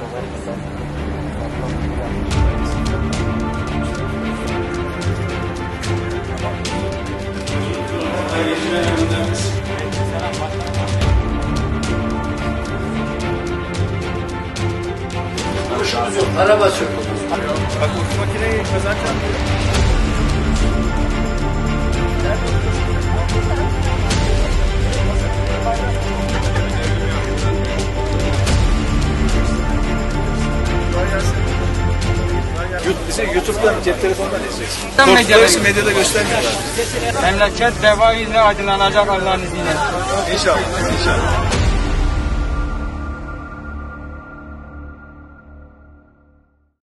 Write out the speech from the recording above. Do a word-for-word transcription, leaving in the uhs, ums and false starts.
Kurşunuz yok, araba söküldü. Bak o makineyi kazanacağım. Bize YouTube'dan, cep telefonundan izleyeceksin. Korkularız medyada göstermiyorlar. Memleket deva ile aydınlanacak Allah'ın izniyle. İnşallah, inşallah.